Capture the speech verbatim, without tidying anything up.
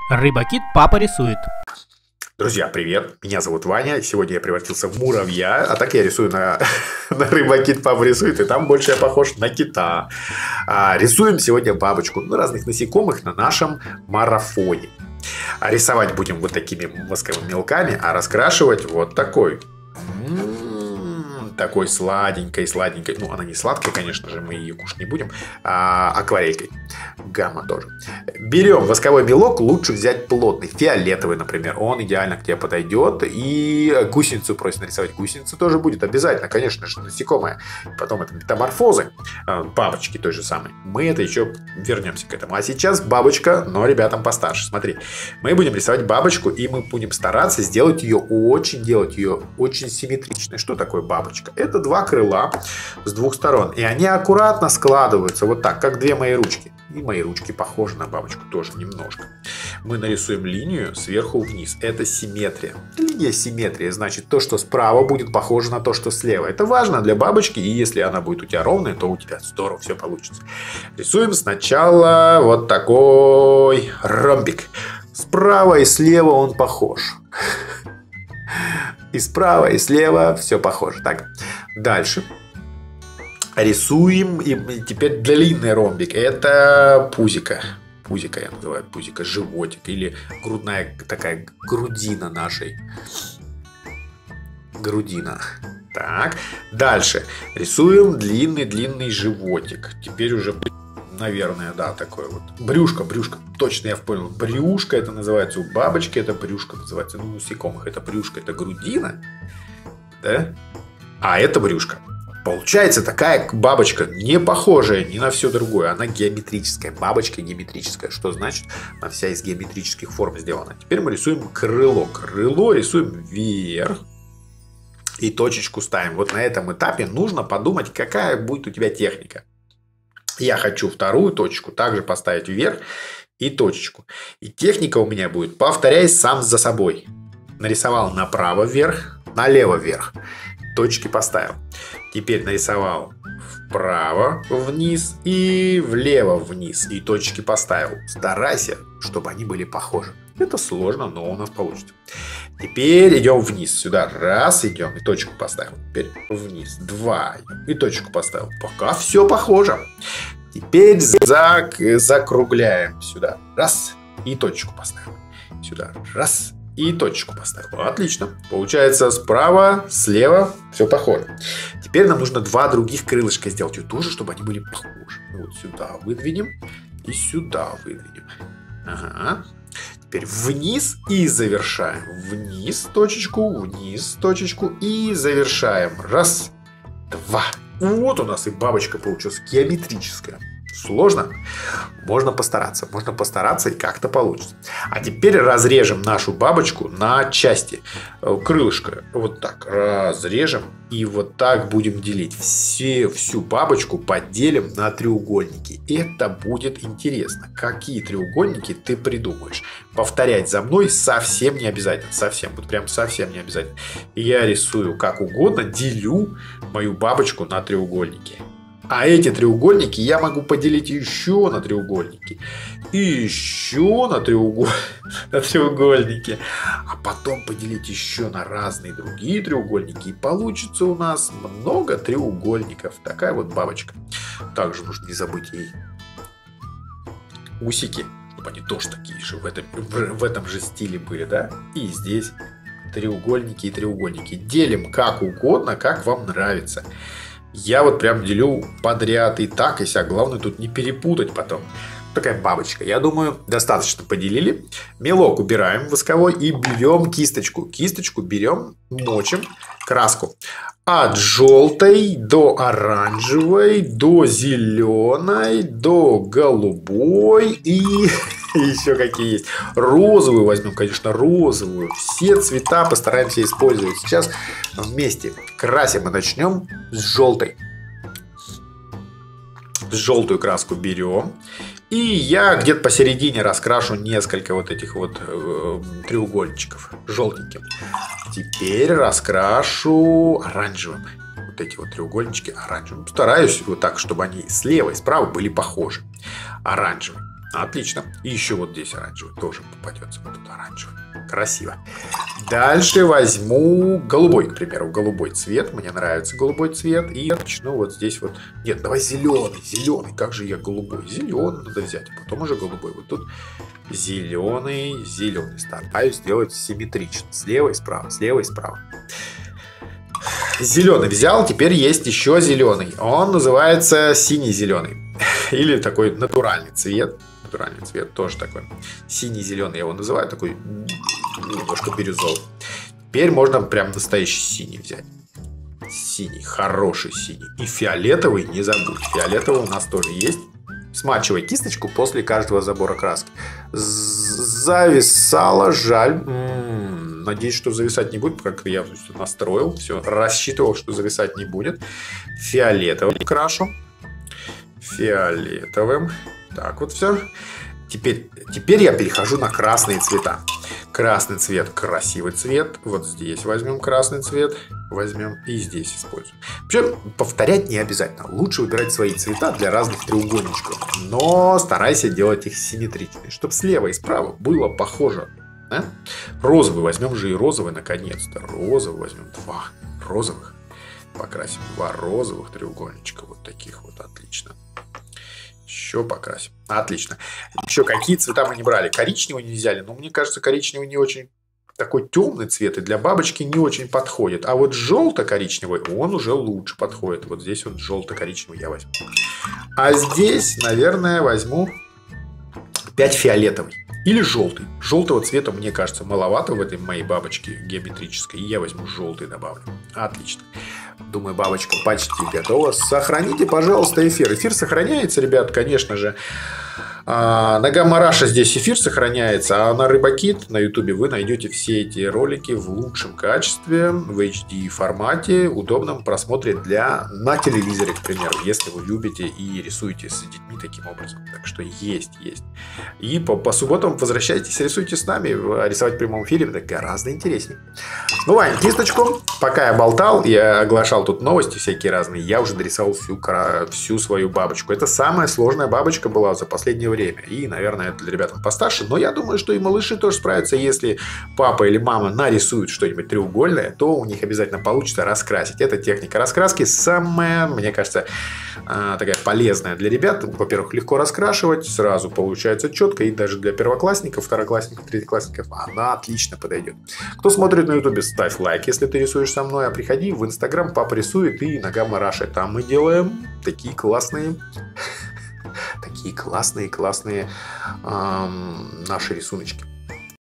Рыбакит папа рисует. Друзья, привет! Меня зовут Ваня. Сегодня я превратился в муравья, а так я рисую на, на Рыбакит папа рисует, и там больше я похож на кита. А, рисуем сегодня бабочку, ну, разных насекомых на нашем марафоне. А рисовать будем вот такими восковыми мелками, а раскрашивать вот такой. Такой сладенькой, сладенькой. Ну, она не сладкая, конечно же, мы ее кушать не будем. А акварелькой. Гамма тоже. Берем восковой мелок, лучше взять плотный, фиолетовый, например. Он идеально к тебе подойдет. И гусеницу просит нарисовать. Гусеница тоже будет обязательно, конечно же, насекомая. Потом это метаморфозы, бабочки той же самой. Мы это еще вернемся к этому. А сейчас бабочка, но ребятам постарше. Смотри, мы будем рисовать бабочку, и мы будем стараться сделать ее очень, делать ее очень симметричной. Что такое бабочка? Это два крыла с двух сторон. И они аккуратно складываются вот так, как две мои ручки. И мои ручки похожи на бабочку тоже немножко. Мы нарисуем линию сверху вниз. Это симметрия. Линия симметрия. Значит, то, что справа будет похоже на то, что слева. Это важно для бабочки. И если она будет у тебя ровная, то у тебя здорово все получится. Рисуем сначала вот такой ромбик. Справа и слева он похож. И справа, и слева все похоже. Так, дальше. Рисуем. И теперь длинный ромбик. Это пузика. Пузика я называю. Пузика, животик. Или грудная такая грудина нашей. Грудина. Так, дальше. Рисуем длинный-длинный животик. Теперь уже... Наверное, да, такое вот. Брюшко, брюшко. Точно я понял. Брюшко это называется. У бабочки это брюшко называется. Ну, у насекомых это брюшко, это грудина. Да? А это брюшко. Получается такая бабочка, не похожая ни на все другое. Она геометрическая. Бабочка геометрическая. Что значит? Она вся из геометрических форм сделана. Теперь мы рисуем крыло. Крыло рисуем вверх. И точечку ставим. Вот на этом этапе нужно подумать, какая будет у тебя техника. Я хочу вторую точку также поставить вверх и точечку. И техника у меня будет, повторяясь сам за собой. Нарисовал направо вверх, налево вверх. Точки поставил. Теперь нарисовал вправо вниз и влево вниз. И точки поставил. Старайся, чтобы они были похожи. Это сложно, но у нас получится. Теперь идем вниз. Сюда раз идем и точку поставил. Теперь вниз. Два. И точку поставил. Пока все похоже. Теперь зак... закругляем. Сюда. Раз. И точку поставил. Сюда. Раз. И точку поставил. Отлично. Получается справа, слева. Все похоже. Теперь нам нужно два других крылышка сделать. И тоже, чтобы они были похожи. Вот сюда выдвинем. И сюда выдвинем. Ага. Теперь вниз и завершаем. Вниз точечку, вниз точечку и завершаем. Раз, два. Вот у нас и бабочка получилась геометрическая. Сложно? Можно постараться. Можно постараться и как-то получится. А теперь разрежем нашу бабочку на части. Крылышко вот так разрежем. И вот так будем делить. Все, всю бабочку поделим на треугольники. Это будет интересно. Какие треугольники ты придумаешь? Повторять за мной совсем не обязательно. Совсем. Вот прям совсем не обязательно. Я рисую как угодно. Делю мою бабочку на треугольники. А эти треугольники я могу поделить еще на треугольники. И еще на, треугол... на треугольники. А потом поделить еще на разные другие треугольники. И получится у нас много треугольников. Такая вот бабочка. Также нужно не забыть ей усики. Чтобы они тоже такие же в этом, в, в этом же стиле были. Да? И здесь треугольники и треугольники. Делим как угодно, как вам нравится. Я вот прям делю подряд и так, и сяк. Главное тут не перепутать потом. Такая бабочка. Я думаю, достаточно поделили. Мелок убираем восковой и берем кисточку. Кисточку берем, мочим краску. От желтой до оранжевой, до зеленой, до голубой и еще какие есть. Розовую возьмем, конечно, розовую. Все цвета постараемся использовать. Сейчас вместе красим и начнем с желтой. Желтую краску берем. И я где-то посередине раскрашу несколько вот этих вот э, треугольничков желтеньким. Теперь раскрашу оранжевым. Вот эти вот треугольнички оранжевым. Стараюсь вот так, чтобы они слева и справа были похожи. Оранжевый. Отлично. И еще вот здесь оранжевый тоже попадется. Вот тут оранжевый. Красиво. Дальше возьму голубой, к примеру. Голубой цвет. Мне нравится голубой цвет. И начну вот здесь вот. Нет, давай зеленый. Зеленый. Как же я голубой? Зеленый надо взять. А потом уже голубой. Вот тут зеленый. Зеленый. Стараюсь сделать симметрично. Слева и справа. Слева и справа. Зеленый взял. Теперь есть еще зеленый. Он называется синий-зеленый. Или такой натуральный цвет. Натуральный цвет тоже такой. Синий-зеленый я его называю. Такой немножко бирюзовый. Теперь можно прям настоящий синий взять. Синий. Хороший синий. И фиолетовый не забудь. Фиолетовый у нас тоже есть. Смачивай кисточку после каждого забора краски. Зависало. Жаль. М-м-м. Надеюсь, что зависать не будет. Как я все настроил. Все. Рассчитывал, что зависать не будет. Фиолетовый крашу. Фиолетовым. Так вот все. Теперь, теперь я перехожу на красные цвета. Красный цвет, красивый цвет. Вот здесь возьмем красный цвет. Возьмем и здесь используем. Причем повторять не обязательно. Лучше выбирать свои цвета для разных треугольничков. Но старайся делать их симметричными, чтобы слева и справа было похоже. А? Розовый возьмем же и розовый наконец-то. Розовый возьмем два розовых. Покрасим два розовых треугольничка. Вот таких вот. Отлично. Еще покрасим. Отлично. Еще какие цвета мы не брали? Коричневый не взяли. Но мне кажется, коричневый не очень такой темный цвет. И для бабочки не очень подходит. А вот желто-коричневый, он уже лучше подходит. Вот здесь вот желто-коричневый я возьму. А здесь, наверное, возьму опять фиолетовый. Или желтый. Желтого цвета, мне кажется, маловато в этой моей бабочке геометрической. И я возьму желтый добавлю. Отлично. Думаю, бабочка почти готова. Сохраните, пожалуйста, эфир. Эфир сохраняется, ребят, конечно же. На Гамма-Раша здесь эфир сохраняется, а на Рыбакит на ютубе вы найдете все эти ролики в лучшем качестве, в эйч ди формате, удобном просмотре для на телевизоре, к примеру, если вы любите и рисуете с детьми таким образом. Так что есть, есть. И по, по субботам возвращайтесь, рисуйте с нами. Рисовать в прямом эфире это гораздо интереснее. Ну, Вань, кисточку. Пока я болтал, я оглашал тут новости всякие разные, я уже дорисовал всю, всю свою бабочку. Это самая сложная бабочка была за последнее время. И, наверное, это для ребят постарше. Но я думаю, что и малыши тоже справятся. Если папа или мама нарисуют что-нибудь треугольное, то у них обязательно получится раскрасить. Эта техника раскраски самая, мне кажется, такая полезная для ребят. Во-первых, легко раскрашивать, сразу получается четко. И даже для первоклассников, второклассников, третьеклассников она отлично подойдет. Кто смотрит на ютубе, ставь лайк, если ты рисуешь со мной. А приходи в инстаграм, папа рисует, и на Гамма-Раше. Там мы делаем такие классные... Такие классные, классные эм, наши рисуночки.